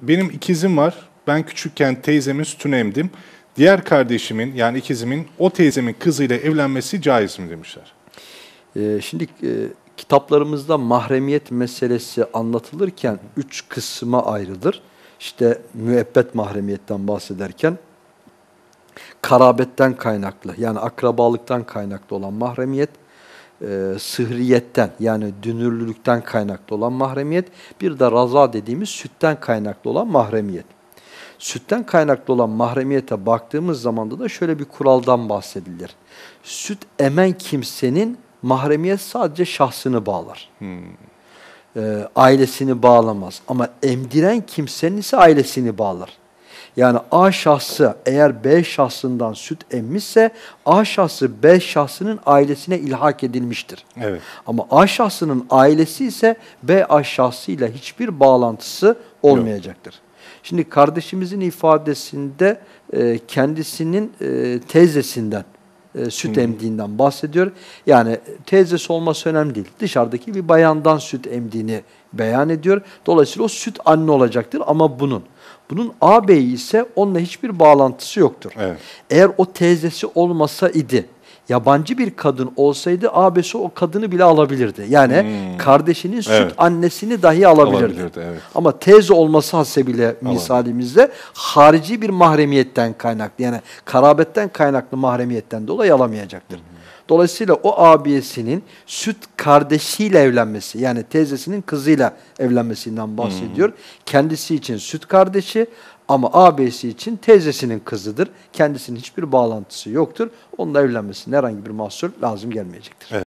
benim ikizim var. Ben küçükken teyzemin sütünü emdim. Diğer kardeşimin yani ikizimin o teyzemin kızıyla evlenmesi caiz mi demişler. Şimdi kitaplarımızda mahremiyet meselesi anlatılırken 3 kısma ayrılır. İşte müebbet mahremiyetten bahsederken karabetten kaynaklı yani akrabalıktan kaynaklı olan mahremiyet, sıhriyetten yani dünürlülükten kaynaklı olan mahremiyet, bir de raza dediğimiz sütten kaynaklı olan mahremiyet. Sütten kaynaklı olan mahremiyete baktığımız zaman da şöyle bir kuraldan bahsedilir. Süt emen kimsenin mahremiyet sadece şahsını bağlar. Ailesini bağlamaz. Ama emdiren kimsenin ise ailesini bağlar. Yani A şahsı eğer B şahsından süt emmişse A şahsı B şahsının ailesine ilhak edilmiştir. Evet. Ama A şahsının ailesi ise B A şahsıyla hiçbir bağlantısı olmayacaktır. Şimdi kardeşimizin ifadesinde kendisinin teyzesinden süt emdiğinden bahsediyor. Yani teyzesi olması önemli değil. Dışarıdaki bir bayandan süt emdiğini beyan ediyor. Dolayısıyla o süt anne olacaktır ama bunun ağabeyi ise onunla hiçbir bağlantısı yoktur. Evet. Eğer o teyzesi olmasa idi, yabancı bir kadın olsaydı ağabeyisi o kadını bile alabilirdi. Yani kardeşinin süt annesini dahi alabilirdi. Evet. Ama teyze olması hasebiyle misalimizde harici bir mahremiyetten kaynaklı yani karabetten kaynaklı mahremiyetten dolayı alamayacaktır. Dolayısıyla o abiyesinin süt kardeşiyle evlenmesi yani teyzesinin kızıyla evlenmesinden bahsediyor. Kendisi için süt kardeşi ama ağabeyisi için teyzesinin kızıdır. Kendisinin hiçbir bağlantısı yoktur. Onunla evlenmesine herhangi bir mahsur lazım gelmeyecektir. Evet.